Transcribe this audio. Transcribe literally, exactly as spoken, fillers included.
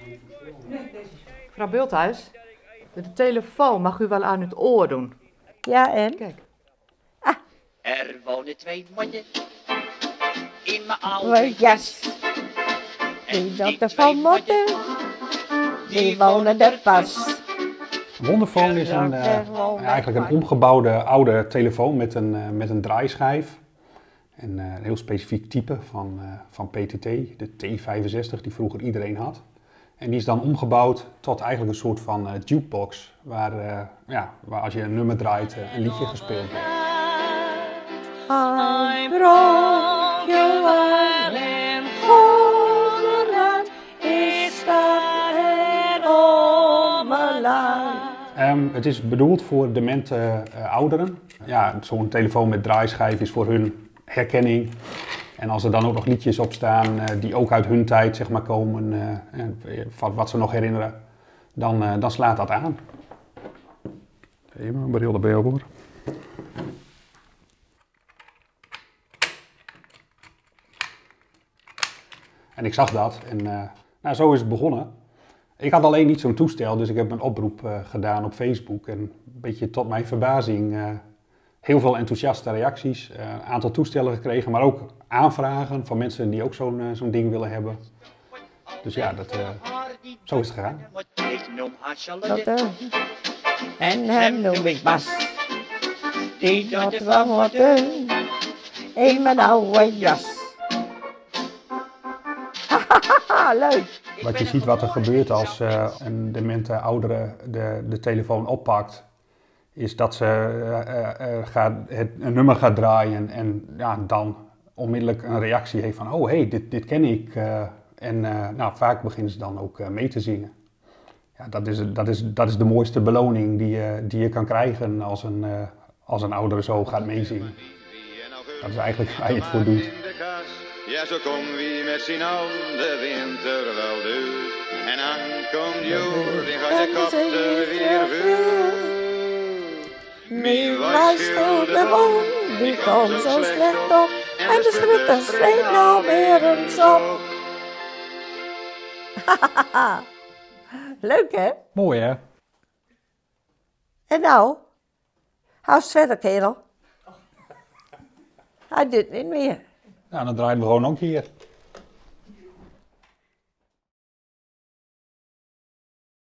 Mevrouw Bulthuis, de telefoon mag u wel aan het oor doen. Ja, en? Kijk. Ah. Er wonen twee mannen in mijn oude Oude jas. Die dat ervan moeten, die wonen er pas. Een Wonderphone is een, uh, eigenlijk een omgebouwde oude telefoon met een, uh, met een draaischijf. En uh, een heel specifiek type van, uh, van P T T, de T vijfenzestig, die vroeger iedereen had. En die is dan omgebouwd tot eigenlijk een soort van uh, jukebox, waar, uh, ja, waar als je een nummer draait, uh, een liedje gespeeld wordt. I brought you in Holland, is dat om mijn land. Um, het is bedoeld voor demente uh, ouderen. Ja, zo'n telefoon met draaischijf is voor hun herkenning. En als er dan ook nog liedjes op staan uh, die ook uit hun tijd zeg maar, komen, uh, van wat ze nog herinneren, dan, uh, dan slaat dat aan. Even een bril erbij hoor. En ik zag dat en uh, nou, zo is het begonnen. Ik had alleen niet zo'n toestel, dus ik heb een oproep uh, gedaan op Facebook. En een beetje tot mijn verbazing uh, heel veel enthousiaste reacties. Uh, een aantal toestellen gekregen, maar ook aanvragen van mensen die ook zo'n uh, zo'n ding willen hebben. Dus ja, dat, uh, zo is het gegaan. Dat, uh, en hem noem ik Bas. Die dat wel moeten in mijn oude jas. Leuk! Wat je ziet wat er gebeurt als uh, een demente oudere de, de telefoon oppakt, is dat ze uh, uh, gaat, het, een nummer gaat draaien en ja, dan onmiddellijk een reactie heeft van oh hé, hey, dit, dit ken ik. Uh, en uh, nou, vaak beginnen ze dan ook uh, mee te zingen. Ja, dat, is, dat, is, dat is de mooiste beloning die, uh, die je kan krijgen als een, uh, als een oudere zo gaat meezingen. Dat is eigenlijk waar je het voor doet. Ja, zo komt wie met z'n allen de winter wel duurt. En dan komt joer, die gaat de kop er weer vuur. Wie was de boom, die komt zo slecht op. En de strutter streekt nou weer eens op. Leuk hè? Mooi hè? En nou? Hou eens verder kerel. Hij doet niet meer. Nou, dan draaien we gewoon ook hier.